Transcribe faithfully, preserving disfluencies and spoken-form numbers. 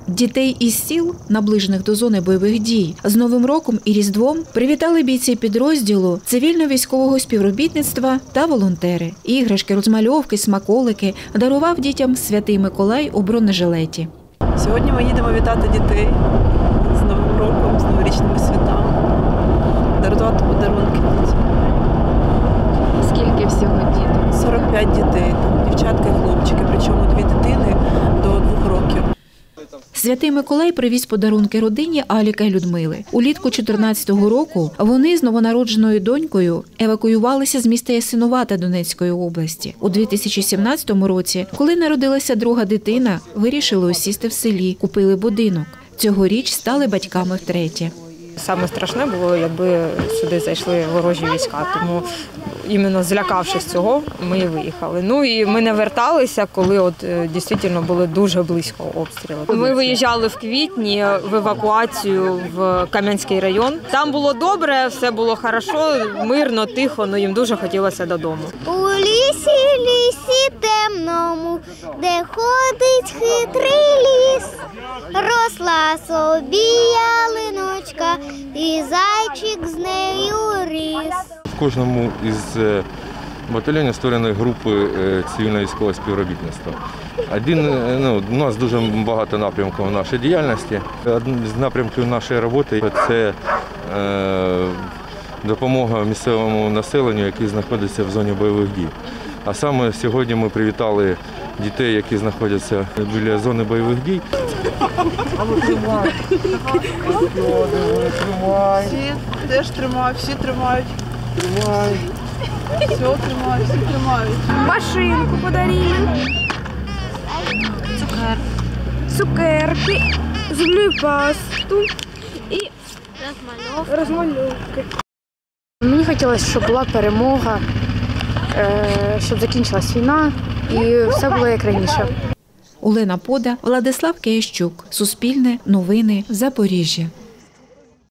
Дітей із сіл, наближених до зони бойових дій, з Новим роком і Різдвом привітали бійці підрозділу цивільно-військового співробітництва та волонтери. Іграшки, розмальовки, смаколики дарував дітям Святий Миколай у бронежилеті. Сьогодні ми їдемо вітати дітей з Новим роком, з новорічними святами, дарувати подарунки дітям. Скільки всього діток? сорок п'ять дітей, дівчатка і хлопчики, причому дві дитини до двох років. Святий Миколай привіз подарунки родині Аліка і Людмили. Улітку чотирнадцятого року вони з новонародженою донькою евакуювалися з міста Ясинувата Донецької області. У дві тисячі сімнадцятому році, коли народилася друга дитина, вирішили осісти в селі, купили будинок. Цьогоріч стали батьками втретє. Саме страшне було, якби сюди зайшли ворожі війська, тому іменно злякавшись цього, ми і виїхали. Ну і ми не верталися, коли от дійсно були дуже близько обстріли. Ми виїжджали в квітні в евакуацію в Кам'янський район. Там було добре, все було хорошо, мирно, тихо, але їм дуже хотілося додому. У лісі, лісі темному, де ходить хитрий ліс, росла собі ялиночка, і зайчик з нею ріс. В кожному із батальйонів створені групи цивільно-військового співробітництва. Один, ну, у нас дуже багато напрямків в нашій діяльності. Один з напрямків нашої роботи – це е, допомога місцевому населенню, яке знаходиться в зоні бойових дій. А саме сьогодні ми привітали дітей, які знаходяться біля зони бойових дій. Всі теж тримають, всі тримають. Тримають. Все тримають, всі тримають. Машинку подарили. Цукер. Цукерки, зубну пасту і розмальовки. Мені хотілося, щоб була перемога, щоб закінчилась війна і все було як раніше. Олена Пода, Владислав Киящук. Суспільне. Новини. Запоріжжя.